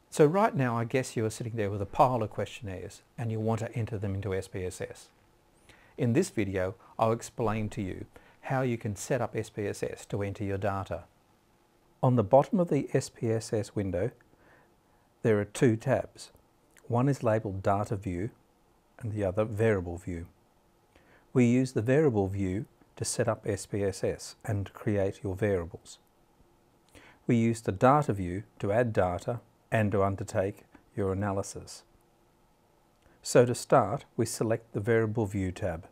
So right now, I guess you are sitting there with a pile of questionnaires and you want to enter them into SPSS. In this video, I'll explain to you how you can set up SPSS to enter your data. On the bottom of the SPSS window, there are two tabs. One is labelled Data View and the other Variable View. We use the Variable View to set up SPSS and create your variables. We use the Data View to add data and to undertake your analysis. So to start, we select the Variable View tab.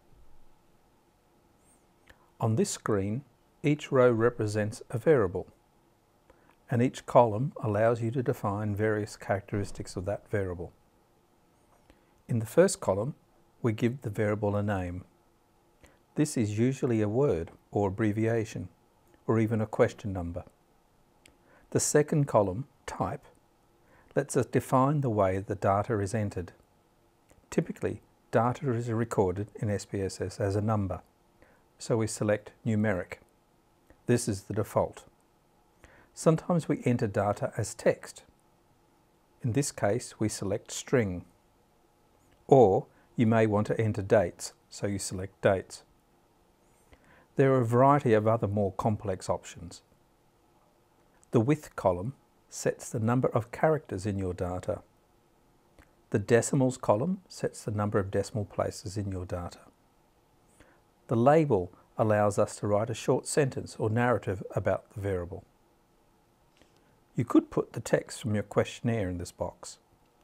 On this screen, each row represents a variable, and each column allows you to define various characteristics of that variable. In the first column, we give the variable a name. This is usually a word or abbreviation, or even a question number. The second column, Type, lets us define the way the data is entered. Typically, data is recorded in SPSS as a number, so we select Numeric. This is the default. Sometimes we enter data as text. In this case, we select String. Or you may want to enter dates, so you select Dates. There are a variety of other more complex options. The Width column sets the number of characters in your data. The Decimals column sets the number of decimal places in your data. The Label allows us to write a short sentence or narrative about the variable. You could put the text from your questionnaire in this box.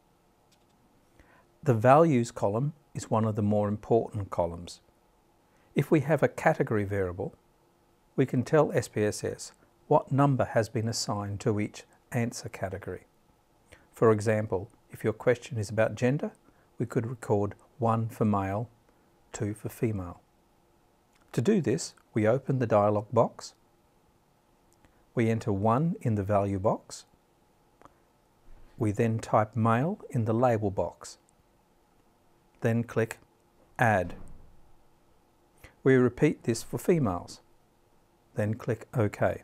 The Values column is one of the more important columns. If we have a category variable, we can tell SPSS what number has been assigned to each answer category. For example, if your question is about gender, we could record 1 for male, 2 for female. To do this, we open the dialog box. We enter 1 in the value box. We then type male in the label box. Then click Add. We repeat this for females. Then click OK.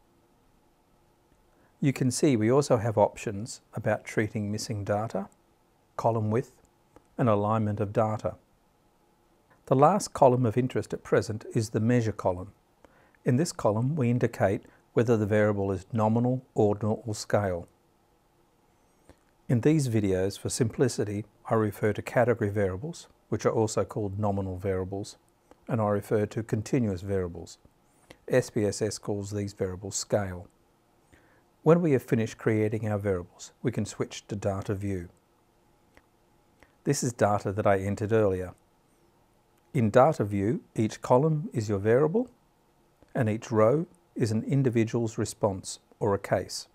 You can see we also have options about treating missing data, column width, and alignment of data. The last column of interest at present is the Measure column. In this column, we indicate whether the variable is nominal, ordinal, or scale. In these videos, for simplicity, I refer to category variables, which are also called nominal variables, and I refer to continuous variables. SPSS calls these variables scale. When we have finished creating our variables, we can switch to Data View. This is data that I entered earlier. In Data View, each column is your variable, and each row is an individual's response or a case.